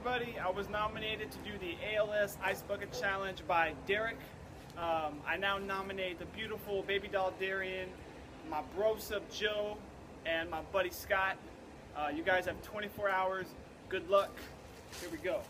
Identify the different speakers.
Speaker 1: everybody, I was nominated to do the ALS Ice Bucket Challenge by Derek. I now nominate the beautiful baby doll Darian, my bro sub Joe, and my buddy Scott. You guys have 24 hours. Good luck. Here we go.